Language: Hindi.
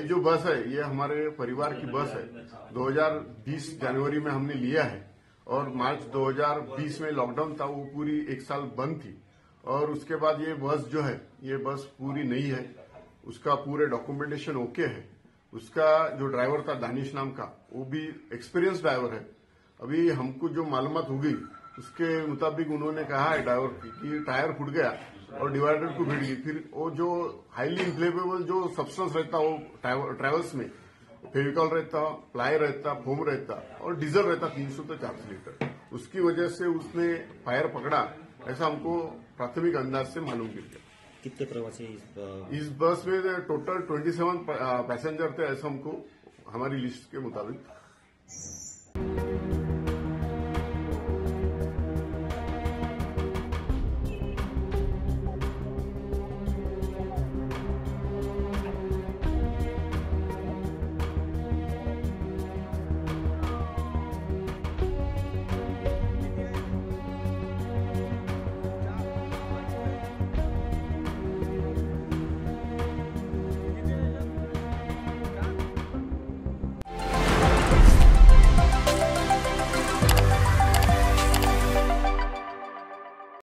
जो बस है ये हमारे परिवार की बस है। 2020 जनवरी में हमने लिया है और मार्च 2020 में लॉकडाउन था, वो पूरी एक साल बंद थी और उसके बाद ये बस जो है ये बस पूरी नई है, उसका पूरे डॉक्यूमेंटेशन ओके है। उसका जो ड्राइवर था दानिश नाम का, वो भी एक्सपीरियंस ड्राइवर है। अभी हमको जो मालूमात होगी उसके मुताबिक उन्होंने कहा है ड्राइवर कि टायर फूट गया और डिवाइडर को भिड़ गई। फिर वो जो हाईली इन्फ्लेमेबल जो सब्सटेंस रहता वो ट्रैवल्स में फेविकॉल रहता, प्लाई रहता, फोम रहता और डीजल रहता 300 से 400 लीटर, उसकी वजह से उसने फायर पकड़ा, ऐसा हमको प्राथमिक अंदाज से मालूम गिर। कितने प्रवासी इस बस में टोटल 27 पैसेंजर थे, ऐसा हमको हमारी लिस्ट के मुताबिक।